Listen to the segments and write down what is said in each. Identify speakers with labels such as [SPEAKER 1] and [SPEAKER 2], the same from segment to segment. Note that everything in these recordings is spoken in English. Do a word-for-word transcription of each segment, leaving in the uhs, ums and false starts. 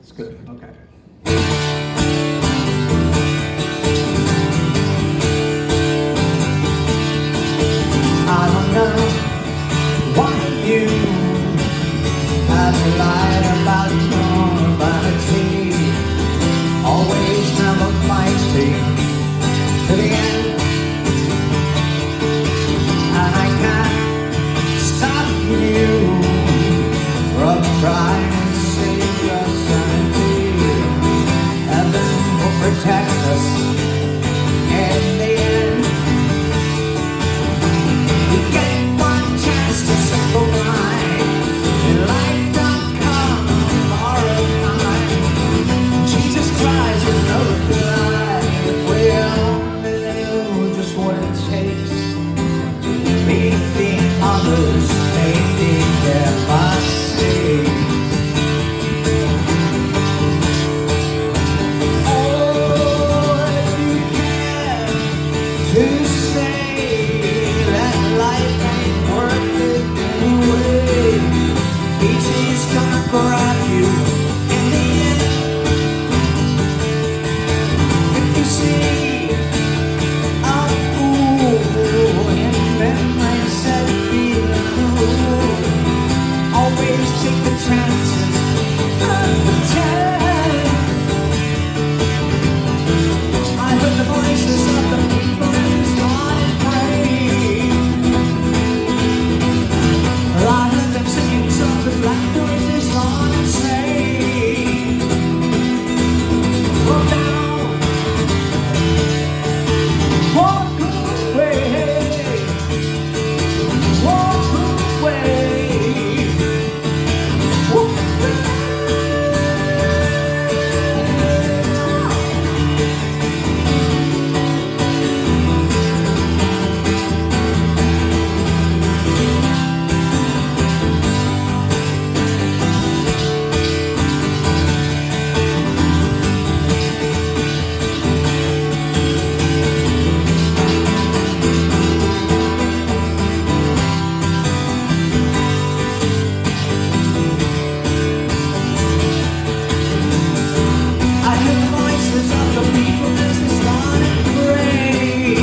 [SPEAKER 1] It's good, okay. I don't know why you have lied about your vanity. Always never fighting to the end. And I can't stop you from trying to save your sanity. Heaven will protect us in the end. You get one chance to simple mind. Your life don't come tomorrow night. Jesus Christ is no reply. If we only knew just what it takes to beat the others, maybe there must be. Oh, if you care to say that life ain't worth it anyway, easy's gonna grab you in the end. If you see a fool in memories that feel cool, always take the chances of the time. I heard the voices of the people who start and pray. Well, I heard them singing songs with black noises on and say, "Slow down, walk away, walk away, walk away." I hear the voices of the people as they start and pray.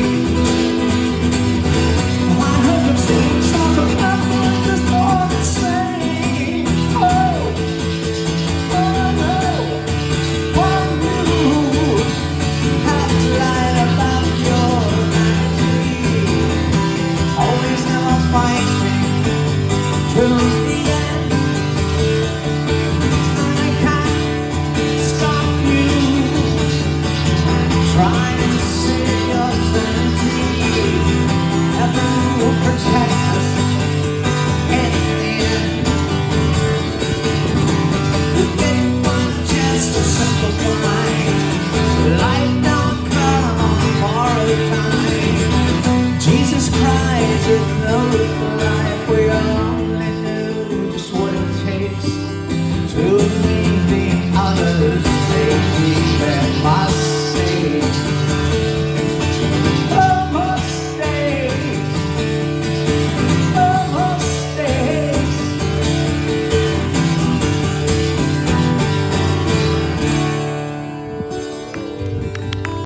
[SPEAKER 1] I heard them sing songs of love just all the same. Oh, oh no, one you have lied about your vanity. Always never fighting till the end. I can't stop you trying to save your sanity. Heaven will protect us in the end. You get one chance to simplify. Life don't come on tomorrow time. Jesus Christ is no reply.